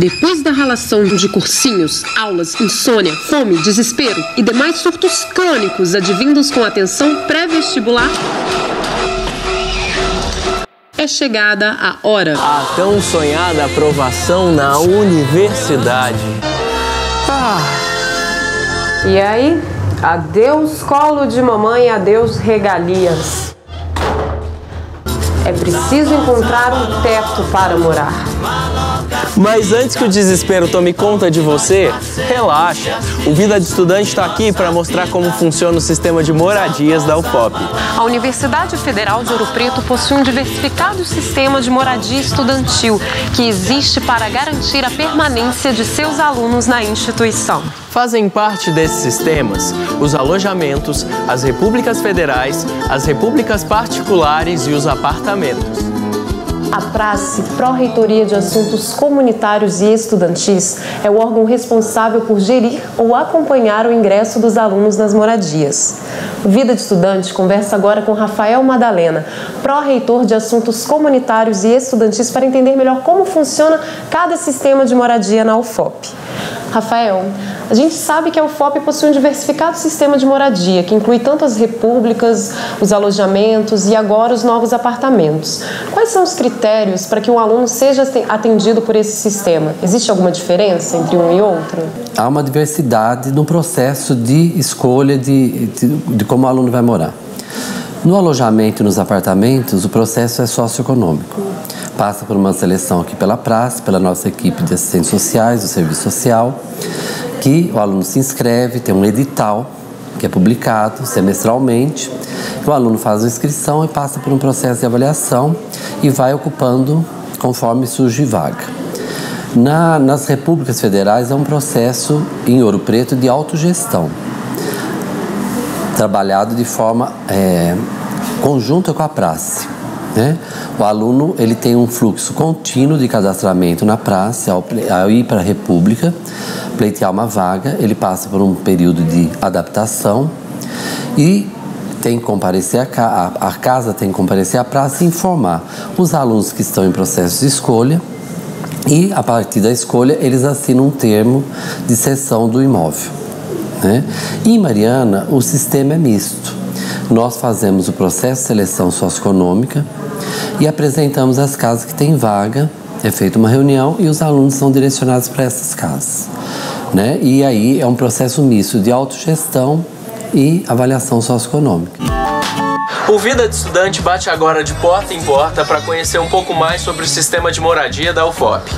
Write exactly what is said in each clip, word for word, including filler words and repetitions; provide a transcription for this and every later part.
Depois da relação de cursinhos, aulas, insônia, fome, desespero e demais surtos crônicos advindos com atenção pré-vestibular, é chegada a hora. A tão sonhada aprovação na universidade. Ah. E aí? Adeus colo de mamãe, adeus regalias. É preciso encontrar um teto para morar. Mas antes que o desespero tome conta de você, relaxa. O Vida de Estudante está aqui para mostrar como funciona o sistema de moradias da U F O P. A Universidade Federal de Ouro Preto possui um diversificado sistema de moradia estudantil que existe para garantir a permanência de seus alunos na instituição. Fazem parte desses sistemas os alojamentos, as repúblicas federais, as repúblicas particulares e os apartamentos. A Prace, Pró-Reitoria de Assuntos Comunitários e Estudantis, é o órgão responsável por gerir ou acompanhar o ingresso dos alunos nas moradias. O Vida de Estudante conversa agora com Rafael Madalena, Pró-Reitor de Assuntos Comunitários e Estudantis, para entender melhor como funciona cada sistema de moradia na U F O P. Rafael, a gente sabe que a U F O P possui um diversificado sistema de moradia, que inclui tanto as repúblicas, os alojamentos e agora os novos apartamentos. Quais são os critérios para que um aluno seja atendido por esse sistema? Existe alguma diferença entre um e outro? Há uma diversidade no processo de escolha de, de, de como o aluno vai morar. No alojamento e nos apartamentos, o processo é socioeconômico. Passa por uma seleção aqui pela Prace, pela nossa equipe de assistentes sociais, do serviço social, que o aluno se inscreve, tem um edital que é publicado semestralmente. O aluno faz a inscrição e passa por um processo de avaliação e vai ocupando conforme surge vaga. Na, nas repúblicas federais é um processo em Ouro Preto de autogestão, trabalhado de forma é, conjunta com a Prace. Né? O aluno ele tem um fluxo contínuo de cadastramento na Prace, ao, ao ir para a República, pleitear uma vaga, ele passa por um período de adaptação e tem que comparecer a, ca a, a casa tem que comparecer à Prace e informar os alunos que estão em processo de escolha, e a partir da escolha eles assinam um termo de cessão do imóvel. Né? E em Mariana o sistema é misto. Nós fazemos o processo de seleção socioeconômica e apresentamos as casas que têm vaga, é feita uma reunião e os alunos são direcionados para essas casas. Né? E aí é um processo misto de autogestão e avaliação socioeconômica. O Vida de Estudante bate agora de porta em porta para conhecer um pouco mais sobre o sistema de moradia da U F O P.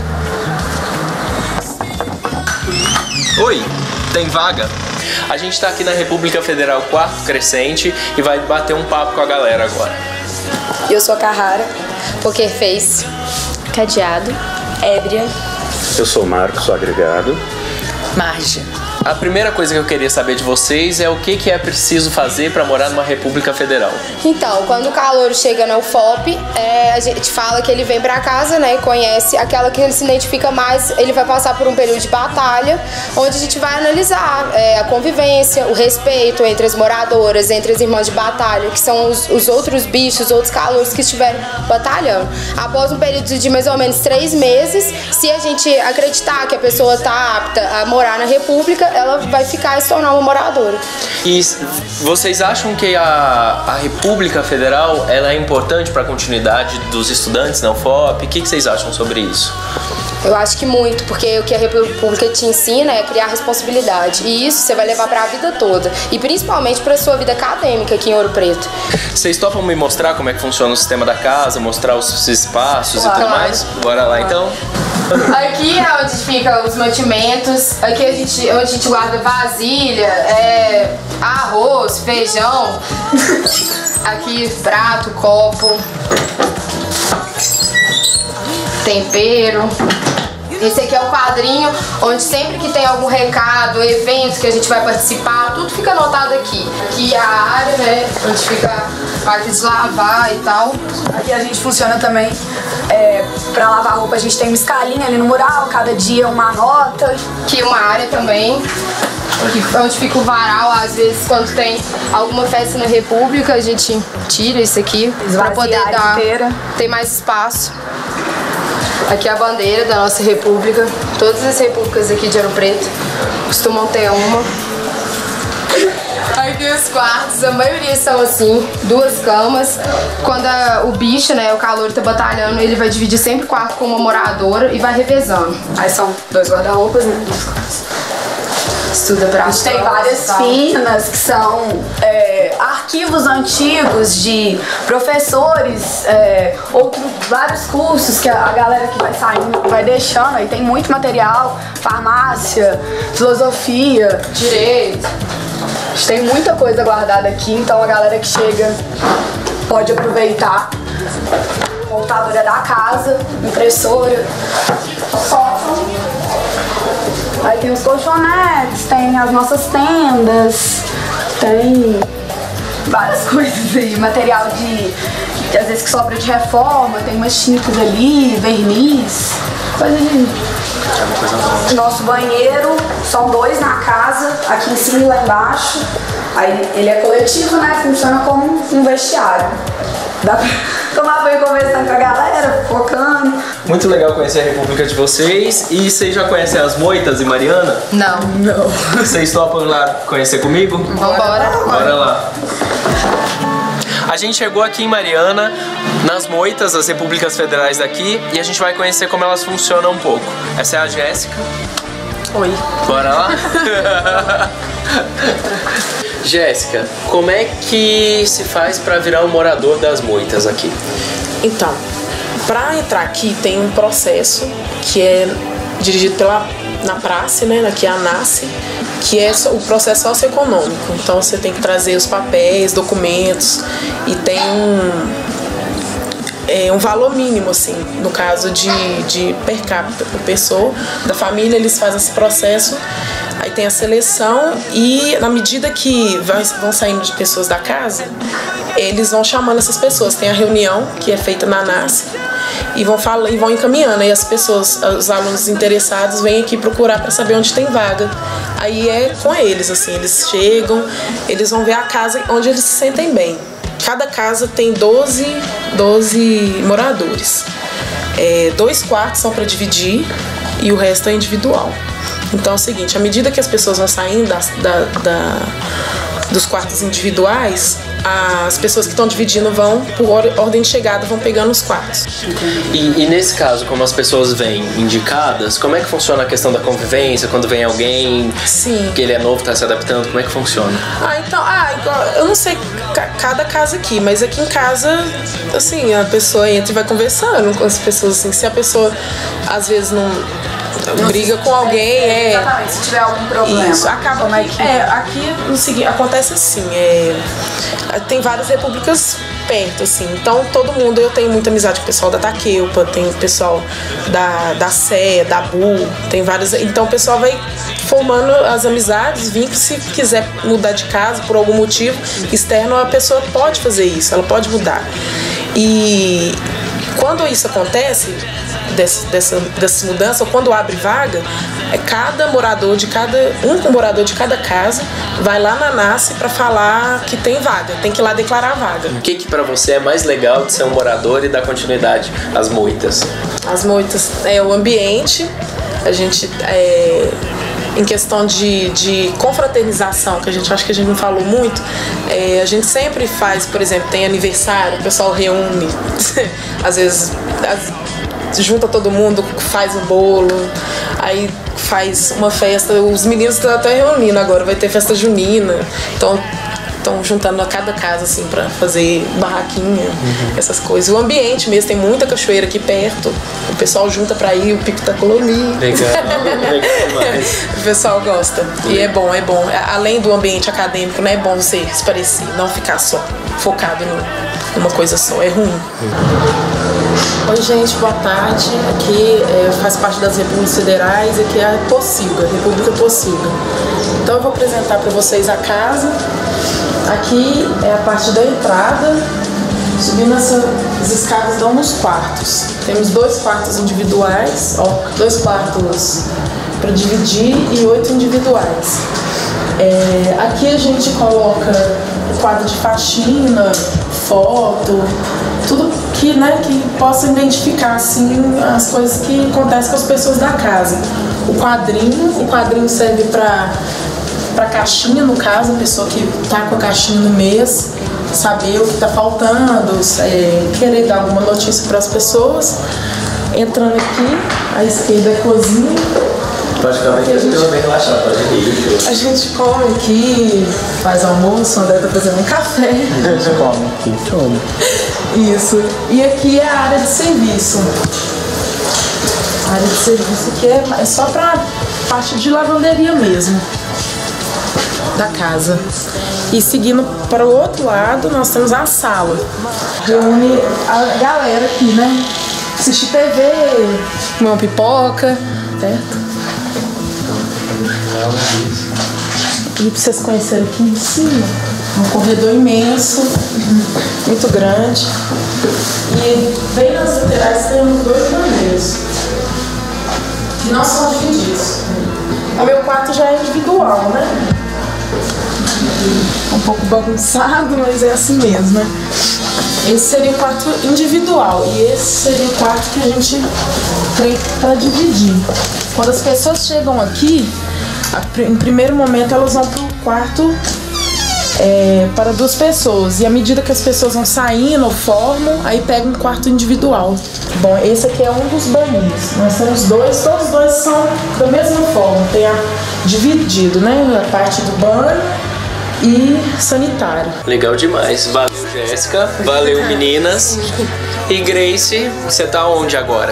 Oi, tem vaga? A gente está aqui na República Federal Quarto Crescente e vai bater um papo com a galera agora. Eu sou a Carrara, Poker Face, Cadeado, Ébria. Eu sou o Marcos, sou agregado. Marge. A primeira coisa que eu queria saber de vocês é o que, que é preciso fazer para morar numa República Federal. Então, quando o calouro chega na U F O P, é, a gente fala que ele vem para casa, né, e conhece aquela que ele se identifica mais. Ele vai passar por um período de batalha, onde a gente vai analisar é, a convivência, o respeito entre as moradoras, entre as irmãs de batalha, que são os, os outros bichos, os outros calouros que estiverem batalhando. Após um período de mais ou menos três meses, se a gente acreditar que a pessoa está apta a morar na República, ela vai ficar e se tornar uma moradora. E vocês acham que a, a República Federal ela é importante para a continuidade dos estudantes na U F O P? O que, que vocês acham sobre isso? Eu acho que muito, porque o que a República te ensina é criar responsabilidade. E isso você vai levar para a vida toda. E principalmente para a sua vida acadêmica aqui em Ouro Preto. Vocês topam me mostrar como é que funciona o sistema da casa, mostrar os espaços claro. e tudo mais? Bora lá então? Aqui é onde ficam os mantimentos. Aqui a gente, onde a gente guarda vasilha, é, arroz, feijão. Aqui prato, copo, tempero. Esse aqui é o quadrinho, onde sempre que tem algum recado, evento que a gente vai participar, tudo fica anotado aqui. Aqui é a área, né, onde fica a parte de lavar e tal. Aqui a gente funciona também, é, pra lavar roupa a gente tem uma escalinha ali no mural, cada dia uma nota. Aqui uma área também, onde fica o varal, às vezes quando tem alguma festa na República, a gente tira isso aqui, pra poder dar, ter mais espaço. Aqui é a bandeira da nossa república. Todas as repúblicas aqui de Ouro Preto costumam ter uma. Aqui os quartos, a maioria são assim, duas camas. Quando a, o bicho, né, o calor tá batalhando, ele vai dividir sempre o quarto com uma moradora e vai revezando. Aí são dois guarda-roupas, né? Estuda pra A gente tem várias finas que são é, arquivos antigos de professores, é, outros, vários cursos que a, a galera que vai saindo vai deixando. Aí tem muito material, farmácia, filosofia, direito. A gente tem muita coisa guardada aqui, então a galera que chega pode aproveitar. Computadora da casa, impressora, sótão. Aí tem os colchonetes, tem as nossas tendas, tem várias coisas aí, material de, de às vezes que sobra de reforma, tem umas tintas ali, verniz, coisa de... Nosso banheiro, são dois na casa, aqui em cima e lá embaixo. Aí ele é coletivo, né? Funciona como um vestiário. Dá pra tomar banho conversando com a galera, focando. Muito legal conhecer a república de vocês. E vocês já conhecem as Moitas e Mariana? Não. Não. Vocês topam lá conhecer comigo? Vambora. Bora lá. A gente chegou aqui em Mariana, nas Moitas, as repúblicas federais daqui, e a gente vai conhecer como elas funcionam um pouco. Essa é a Jéssica. Oi. Bora lá? Jéssica, como é que se faz para virar um morador das Moitas aqui? Então, para entrar aqui tem um processo que é dirigido pela na praça, né, aqui é a NASCE, que é o processo socioeconômico. Então você tem que trazer os papéis, documentos, e tem um, é, um valor mínimo, assim, no caso de, de per capita por pessoa da família. Eles fazem esse processo, aí tem a seleção, e na medida que vai, vão saindo de pessoas da casa, eles vão chamando essas pessoas. Tem a reunião que é feita na NASCE, e vão, falando, e vão encaminhando, e as pessoas, os alunos interessados vêm aqui procurar para saber onde tem vaga. Aí é com eles, assim, eles chegam, eles vão ver a casa onde eles se sentem bem. Cada casa tem doze, doze moradores. É, dois quartos são para dividir e o resto é individual. Então é o seguinte, à medida que as pessoas vão saindo da, da, da, dos quartos individuais, as pessoas que estão dividindo vão, por ordem de chegada, vão pegando os quartos. E, e nesse caso, como as pessoas vêm indicadas, como é que funciona a questão da convivência? Quando vem alguém Sim. que ele é novo, está se adaptando, como é que funciona? Ah, então, ah, igual, eu não sei cada casa aqui, mas aqui em casa, assim, a pessoa entra e vai conversando com as pessoas, assim, se a pessoa, às vezes, não... Não briga com alguém, é. Exatamente, se tiver algum problema. Isso, acaba. Como é, que... é, aqui no seguinte, acontece assim, é, tem várias repúblicas perto, assim, então todo mundo, eu tenho muita amizade com o pessoal da Taqueupa, tem o pessoal da, da Sé, da Bu, tem várias, então o pessoal vai formando as amizades, vim que se quiser mudar de casa por algum motivo externo, a pessoa pode fazer isso, ela pode mudar. E quando isso acontece, Dessa, dessa, dessa mudança, ou quando abre vaga, é cada morador de cada um morador de cada casa vai lá na NASCE para falar que tem vaga, tem que ir lá declarar a vaga. O que que para você é mais legal de ser um morador e dar continuidade às Moitas? As Moitas é o ambiente, a gente é, em questão de, de confraternização, que a gente acha que a gente não falou muito, é, a gente sempre faz, por exemplo, tem aniversário, o pessoal reúne, às vezes as, junta todo mundo, faz um bolo, aí faz uma festa, os meninos estão até reunindo agora, vai ter festa junina, então estão juntando a cada casa assim para fazer barraquinha, uhum. essas coisas. O ambiente mesmo, tem muita cachoeira aqui perto, o pessoal junta para ir, o pico da Colomi. Legal, legal demais. O pessoal gosta, e é bom, é bom. Além do ambiente acadêmico, né, é bom você se parecer, não ficar só focado numa coisa só, é ruim. Uhum. Oi gente, boa tarde. Aqui é, faz parte das Repúblicas Federais, aqui é a Pocilga, República Pocilga. Então eu vou apresentar para vocês a casa. Aqui é a parte da entrada. Subindo essas escadas dão nos quartos. Temos dois quartos individuais, ó, dois quartos para dividir e oito individuais. É, aqui a gente coloca quadro de faxina, foto, tudo que, né, que possa identificar assim as coisas que acontecem com as pessoas da casa. O quadrinho, o quadrinho serve para para caixinha, no caso, a pessoa que tá com a caixinha no mês, saber o que tá faltando, é, querer dar alguma notícia para as pessoas. Entrando aqui, à esquerda é a cozinha. Praticamente a gente, bem relaxado, pode ir. A gente come aqui, faz almoço, o André tá fazendo um café. A gente come aqui, come. Isso. E aqui é a área de serviço. A área de serviço aqui é, é só pra parte de lavanderia mesmo da casa. E seguindo para o outro lado, nós temos a sala. Reúne a galera aqui, né? Assistir T V, comer uma pipoca, certo? E pra vocês conhecerem aqui em cima, um corredor imenso, muito grande. E bem nas laterais temos dois banheiros, que não são divididos. O meu quarto já é individual, né? Um pouco bagunçado, mas é assim mesmo, né? Esse seria o quarto individual e esse seria o quarto que a gente tem para dividir. Quando as pessoas chegam aqui, em primeiro momento elas vão para o quarto é, para duas pessoas. E à medida que as pessoas vão saindo ou formam, aí pega um quarto individual. Bom, esse aqui é um dos banheiros. Nós temos dois, todos os dois são da mesma forma. Tem a, dividido, né? A parte do banho e sanitário. Legal demais. Valeu, Jéssica. Valeu, meninas. E Grace, você tá onde agora?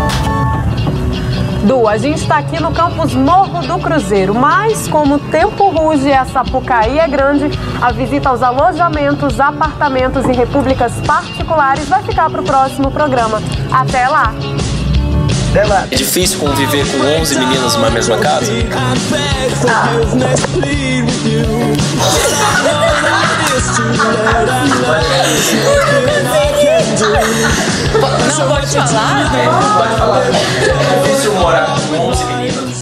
Du, a gente está aqui no campus Morro do Cruzeiro, mas como o tempo ruge e a Sapucaí é grande, a visita aos alojamentos, apartamentos e repúblicas particulares vai ficar para o próximo programa. Até lá! É difícil conviver com onze meninas numa mesma casa? Ah. Não, pode falar? Pode falar. É difícil morar com onze meninas.